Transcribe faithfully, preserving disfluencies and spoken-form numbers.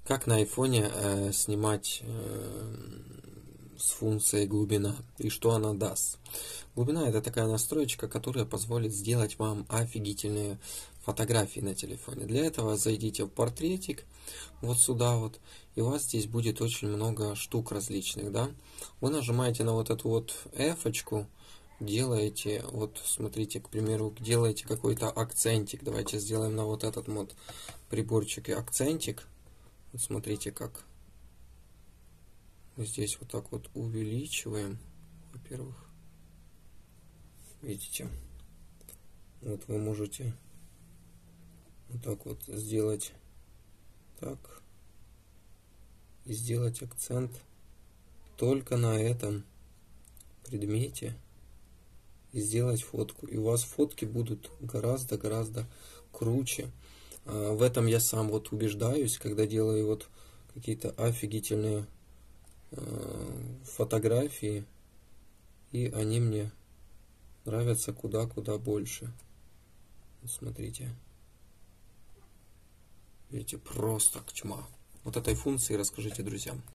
Как на айфоне э, снимать э, с функцией глубина и что она даст. Глубина — это такая настроечка, которая позволит сделать вам офигительные фотографии на телефоне. Для этого зайдите в портретик, вот сюда вот, и у вас здесь будет очень много штук различных, да. Вы нажимаете на вот эту вот F-очку, делаете, вот смотрите, к примеру, делаете какой-то акцентик. Давайте сделаем на вот этот вот приборчик и акцентик. Вот смотрите, как здесь вот так вот увеличиваем, во-первых, видите, вот вы можете вот так вот сделать так и сделать акцент только на этом предмете и сделать фотку, и у вас фотки будут гораздо-гораздо круче. В этом я сам вот убеждаюсь, когда делаю вот какие-то офигительные фотографии, и они мне нравятся куда-куда больше. Вот смотрите. Видите, просто тьма. Вот этой функции расскажите друзьям.